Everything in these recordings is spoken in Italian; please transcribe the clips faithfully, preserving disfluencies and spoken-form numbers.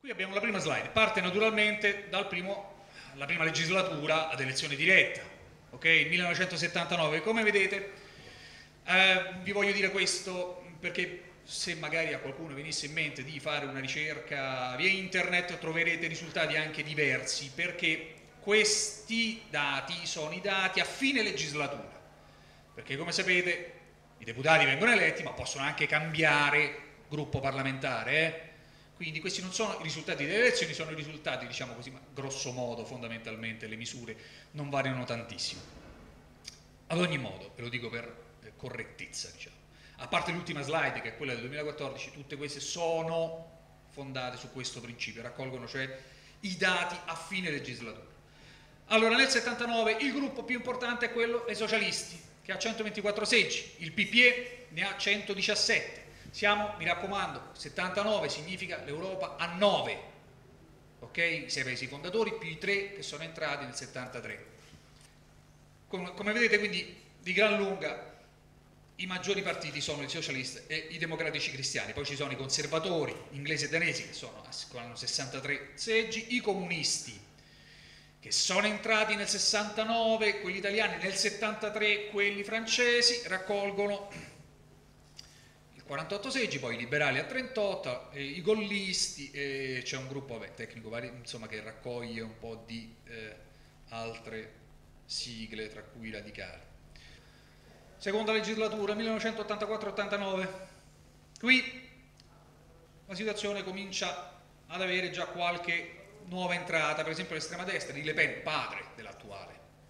Qui abbiamo la prima slide, parte naturalmente dalla prima legislatura ad elezione diretta, ok? Il millenovecentosettantanove. Come vedete, eh, vi voglio dire questo perché se magari a qualcuno venisse in mente di fare una ricerca via internet troverete risultati anche diversi, perché questi dati sono i dati a fine legislatura, perché come sapete i deputati vengono eletti ma possono anche cambiare gruppo parlamentare, eh? Quindi questi non sono i risultati delle elezioni, sono i risultati, diciamo così, ma grosso modo fondamentalmente le misure non variano tantissimo. Ad ogni modo, ve lo dico per eh, correttezza, diciamo, a parte l'ultima slide che è quella del duemilaquattordici, tutte queste sono fondate su questo principio, raccolgono cioè i dati a fine legislatura. Allora nel settantanove il gruppo più importante è quello dei socialisti, che ha centoventiquattro seggi, il P P E ne ha centodiciassette. Siamo, mi raccomando, settantanove significa l'Europa a nove, ok? I sei paesi fondatori più i tre che sono entrati nel settantatré. Come, come vedete quindi di gran lunga i maggiori partiti sono i socialisti e i democratici cristiani, poi ci sono i conservatori inglesi e danesi che sono, hanno sessantatré seggi, i comunisti che sono entrati nel sessantanove, quelli italiani nel settantatré, quelli francesi raccolgono quarantotto seggi, poi i liberali a trentotto, eh, i gollisti, e c'è un gruppo vabbè, tecnico insomma, che raccoglie un po' di eh, altre sigle, tra cui i radicali. Seconda legislatura, millenovecentottantaquattro ottantanove. Qui la situazione comincia ad avere già qualche nuova entrata, per esempio l'estrema destra di Le Pen, padre dell'attuale.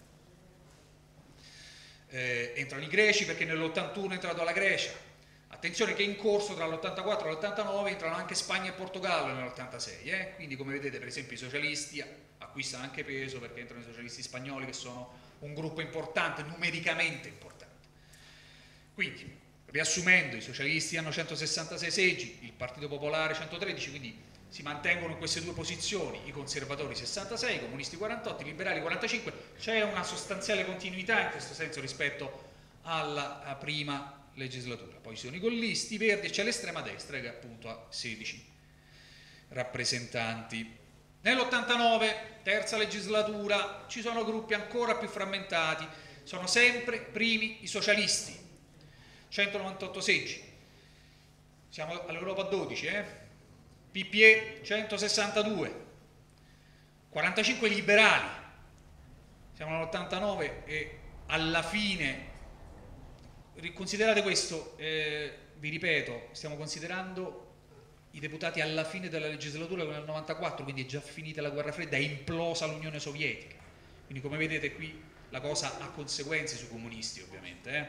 Eh, entrano i greci perché nell'ottantuno è entrato la Grecia. Attenzione che in corso tra l'ottantaquattro e l'ottantanove entrano anche Spagna e Portogallo nell'ottantasei, eh? Quindi come vedete per esempio i socialisti acquistano anche peso perché entrano i socialisti spagnoli che sono un gruppo importante, numericamente importante. Quindi, riassumendo, i socialisti hanno centosessantasei seggi, il Partito Popolare centotredici, quindi si mantengono in queste due posizioni, i conservatori sessantasei, i comunisti quarantotto, i liberali quarantacinque, c'è una sostanziale continuità in questo senso rispetto alla prima legislatura. Poi ci sono i gollisti, i verdi e c'è l'estrema destra che appunto ha sedici rappresentanti. Nell'ottantanove, terza legislatura, ci sono gruppi ancora più frammentati, sono sempre primi i socialisti, centonovantotto seggi, siamo all'Europa a dodici, eh? P P E centosessantadue, quarantacinque liberali, siamo nell'ottantanove e alla fine. Considerate questo, eh, vi ripeto, stiamo considerando i deputati alla fine della legislatura nel novantaquattro, quindi è già finita la guerra fredda, è implosa l'Unione Sovietica, quindi come vedete qui la cosa ha conseguenze sui comunisti ovviamente, eh?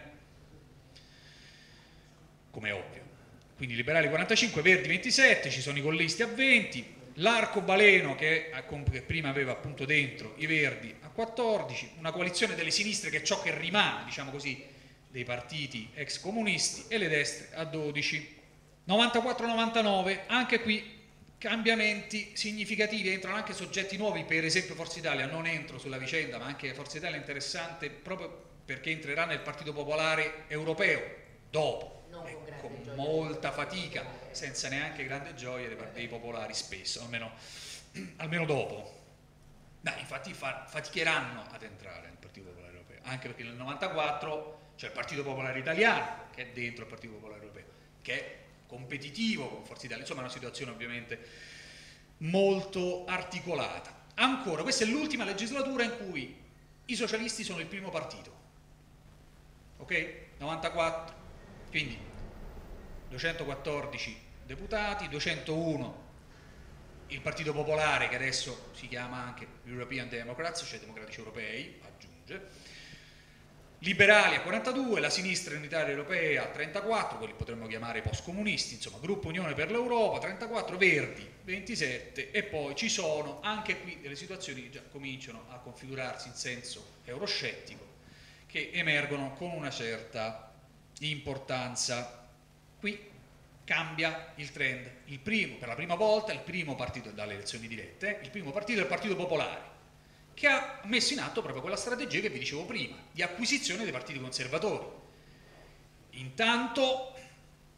Come è ovvio. Quindi liberali quarantacinque, verdi ventisette, ci sono i gollisti a venti, l'arcobaleno che, che prima aveva appunto dentro i verdi a quattordici, una coalizione delle sinistre che è ciò che rimane, diciamo così, dei partiti ex comunisti, e le destre a dodici. novantaquattro novantanove, anche qui cambiamenti significativi, entrano anche soggetti nuovi, per esempio Forza Italia, non entro sulla vicenda, ma anche Forza Italia è interessante proprio perché entrerà nel Partito Popolare Europeo, dopo, eh, con molta fatica, senza neanche grande gioia dei partiti popolari spesso, almeno, almeno dopo. No, infatti fa, faticheranno ad entrare nel Partito Popolare Europeo, anche perché nel novantaquattro c'è il Partito Popolare Italiano che è dentro il Partito Popolare Europeo, che è competitivo con Forza Italia, insomma è una situazione ovviamente molto articolata. Ancora, questa è l'ultima legislatura in cui i socialisti sono il primo partito, ok? novantaquattro, quindi duecentoquattordici deputati, duecentouno il Partito Popolare che adesso si chiama anche European Democrats, cioè democratici europei, aggiunge, liberali a quarantadue, la sinistra unitaria europea a trentaquattro, quelli potremmo chiamare post-comunisti, insomma gruppo Unione per l'Europa, trentaquattro, verdi ventisette, e poi ci sono anche qui delle situazioni che già cominciano a configurarsi in senso euroscettico, che emergono con una certa importanza. Qui cambia il trend, il primo, per la prima volta il primo partito dalle elezioni dirette, il primo partito è il Partito Popolare, che ha messo in atto proprio quella strategia che vi dicevo prima, di acquisizione dei partiti conservatori. Intanto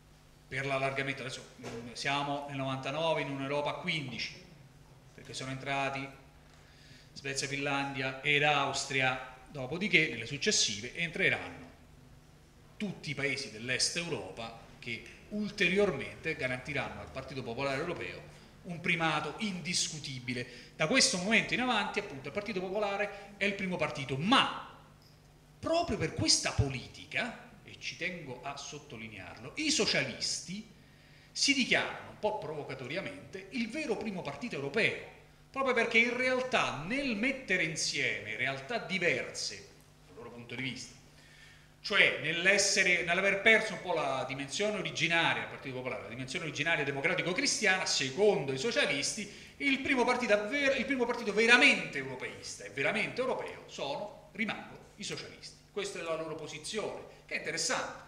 per l'allargamento, adesso mh, siamo nel novantanove in un'Europa a quindici, perché sono entrati Svezia, Finlandia ed Austria, dopodiché nelle successive entreranno tutti i paesi dell'est Europa che ulteriormente garantiranno al Partito Popolare Europeo un primato indiscutibile. Da questo momento in avanti, appunto, il Partito Popolare è il primo partito, ma proprio per questa politica, e ci tengo a sottolinearlo, i socialisti si dichiarano un po' provocatoriamente il vero primo partito europeo, proprio perché in realtà nel mettere insieme realtà diverse dal loro punto di vista, cioè nell'essere, nell'aver perso un po' la dimensione originaria del Partito Popolare, la dimensione originaria democratico-cristiana, secondo i socialisti, il primo, partito, il primo partito veramente europeista e veramente europeo sono, rimangono i socialisti. Questa è la loro posizione, che è interessante.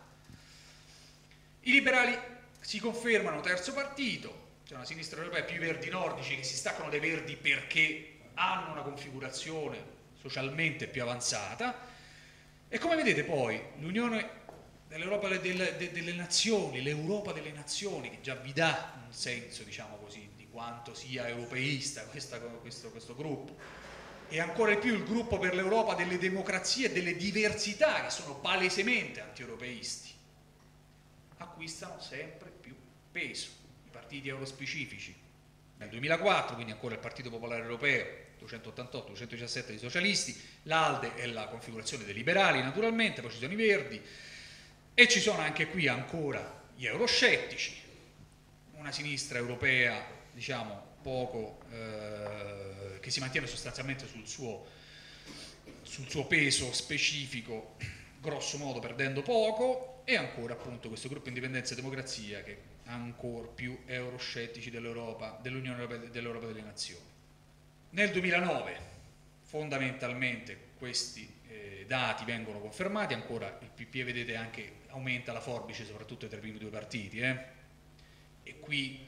I liberali si confermano terzo partito, c'è una sinistra europea più i verdi nordici che si staccano dai verdi perché hanno una configurazione socialmente più avanzata. E come vedete poi l'Unione dell'Europa delle, delle Nazioni, l'Europa delle Nazioni, che già vi dà un senso, diciamo così, di quanto sia europeista questa, questo, questo gruppo, e ancora di più il gruppo per l'Europa delle democrazie e delle diversità, che sono palesemente anti-europeisti, acquistano sempre più peso. I partiti eurospecifici nel duemilaquattro, quindi ancora il Partito Popolare Europeo, duecentottantotto duecentodiciassette dei socialisti, l'Alde è la configurazione dei liberali naturalmente, poi ci sono i verdi e ci sono anche qui ancora gli euroscettici, una sinistra europea diciamo poco eh, che si mantiene sostanzialmente sul suo, sul suo peso specifico, grosso modo perdendo poco, e ancora appunto questo gruppo Indipendenza e Democrazia che ha ancora più euroscettici dell'Europa, dell'Unione Europea, dell'Europa delle Nazioni. Nel duemilanove fondamentalmente questi eh, dati vengono confermati, ancora il P P E vedete anche aumenta la forbice soprattutto tra i primi due partiti eh? E qui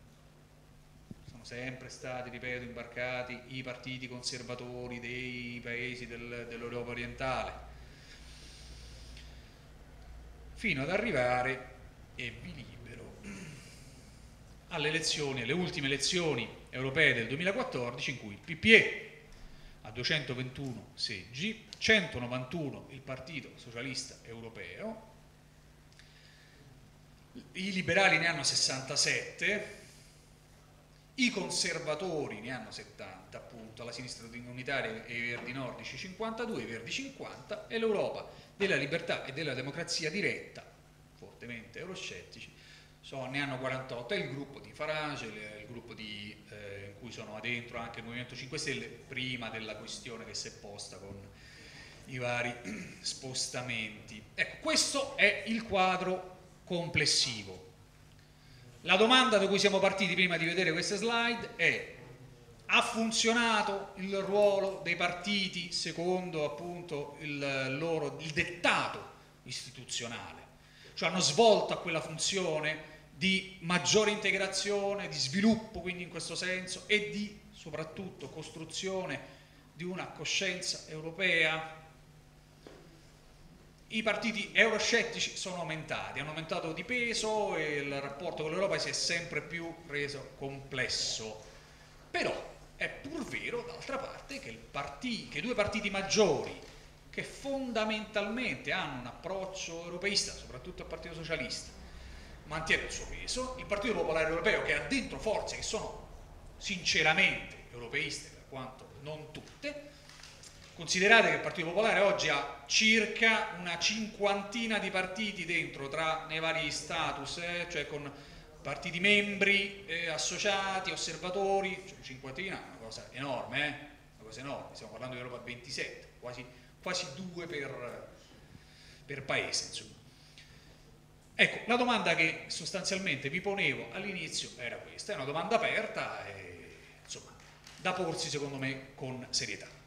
sono sempre stati, ripeto, imbarcati i partiti conservatori dei paesi del, dell'Europa orientale, fino ad arrivare, e vi libero, alle elezioni, alle ultime elezioni europee del duemilaquattordici, in cui il P P E ha duecentoventuno seggi, centonovantuno il Partito Socialista Europeo, i liberali ne hanno sessantasette, i conservatori ne hanno settanta, appunto, la sinistra unitaria e i verdi nordici cinquantadue, i verdi cinquanta, e l'Europa della libertà e della democrazia diretta, fortemente euroscettici, so, ne hanno quarantotto, è il gruppo di Farage, il gruppo di, eh, in cui sono dentro anche il Movimento cinque Stelle, prima della questione che si è posta con i vari spostamenti. Ecco, questo è il quadro complessivo. La domanda da cui siamo partiti prima di vedere queste slide è: ha funzionato il ruolo dei partiti secondo appunto il loro il dettato istituzionale? Cioè hanno svolto a quella funzione di maggiore integrazione, di sviluppo quindi in questo senso, e di soprattutto costruzione di una coscienza europea? I partiti euroscettici sono aumentati, hanno aumentato di peso e il rapporto con l'Europa si è sempre più reso complesso. Però è pur vero, d'altra parte, che, il partì, che i due partiti maggiori, che fondamentalmente hanno un approccio europeista, soprattutto il Partito Socialista, mantiene il suo peso, il Partito Popolare Europeo, che ha dentro forze che sono sinceramente europeiste, per quanto non tutte. Considerate che il Partito Popolare oggi ha circa una cinquantina di partiti dentro, tra nei vari status, eh, cioè con partiti membri, eh, associati, osservatori, cioè cinquantina è una cosa enorme, eh? Una cosa enorme, stiamo parlando di Europa ventisette, quasi, quasi due per, per paese, insomma. Ecco, la domanda che sostanzialmente vi ponevo all'inizio era questa, è una domanda aperta e insomma da porsi secondo me con serietà.